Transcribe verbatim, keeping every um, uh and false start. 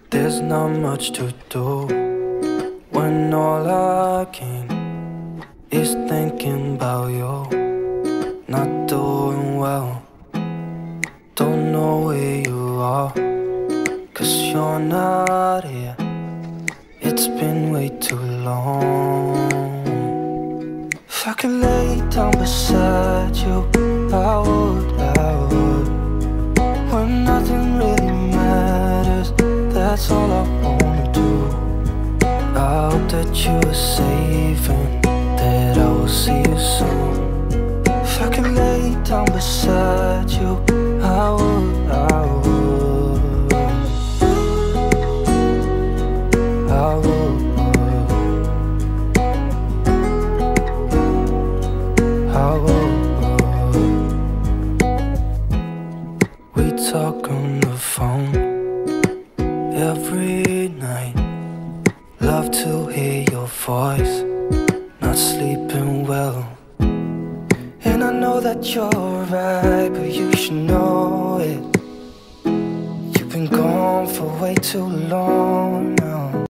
There's not much to do when all I can is thinking about you. Not doing well, don't know where you are, 'cause you're not here. It's been way too long. If I could lay down beside you, I would, I would. When nothing really matters, that's all I wanna do. I hope that you are safe and that I will see you soon. If I could lay down beside you, I would, I would, I would, I would. We talk on the phone every night. Love to hear your voice, not sleeping well. And I know that you're right, but you should know it. You've been gone for way too long now.